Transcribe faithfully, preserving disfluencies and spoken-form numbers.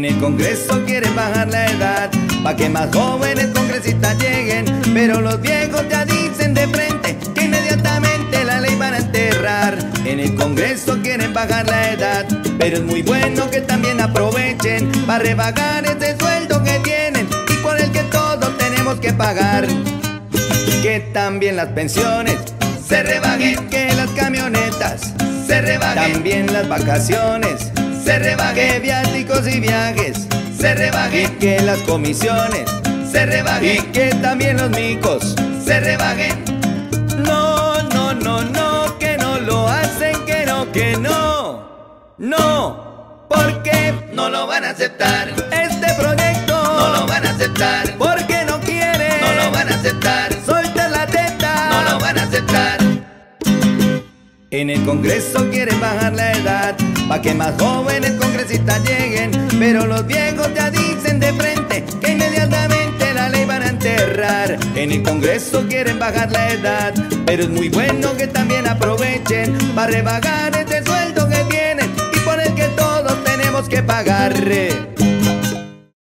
En el Congreso quieren bajar la edad pa' que más jóvenes congresistas lleguen, pero los viejos ya dicen de frente que inmediatamente la ley van a enterrar. En el Congreso quieren bajar la edad, pero es muy bueno que también aprovechen para rebajar ese sueldo que tienen y por el que todos tenemos que pagar. Que también las pensiones se rebajen, que las camionetas se rebajen, también las vacaciones se rebajen, que viáticos y viajes se rebajen, y que las comisiones se rebajen, y que también los micos se rebajen. No, no, no, no, que no lo hacen, que no, que no, no, porque no lo van a aceptar. Este proyecto no lo van a aceptar, porque no quieren, no lo van a aceptar. Soltar la teta, no lo van a aceptar. En el Congreso quieren bajar la edad pa' que más jóvenes congresistas lleguen, pero los viejos ya dicen de frente que inmediatamente la ley van a enterrar. En el Congreso quieren bajar la edad, pero es muy bueno que también aprovechen para rebajar este sueldo que tienen y por el que todos tenemos que pagar.